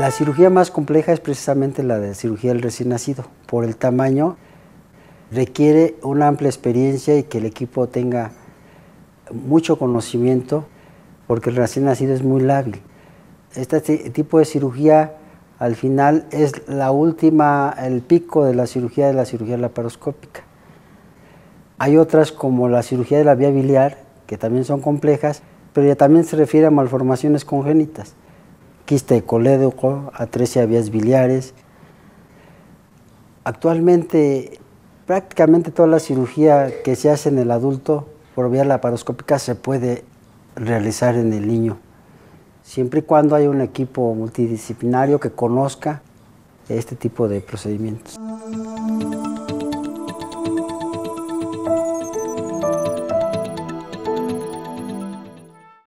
La cirugía más compleja es precisamente la de cirugía del recién nacido. Por el tamaño, requiere una amplia experiencia y que el equipo tenga mucho conocimiento, porque el recién nacido es muy lábil. Este tipo de cirugía, al final, es el pico de la cirugía laparoscópica. Hay otras como la cirugía de la vía biliar, que también son complejas, pero ya también se refiere a malformaciones congénitas. Quiste de colédoco, atresia de vías biliares. Actualmente, prácticamente toda la cirugía que se hace en el adulto por vía laparoscópica se puede realizar en el niño, siempre y cuando haya un equipo multidisciplinario que conozca este tipo de procedimientos.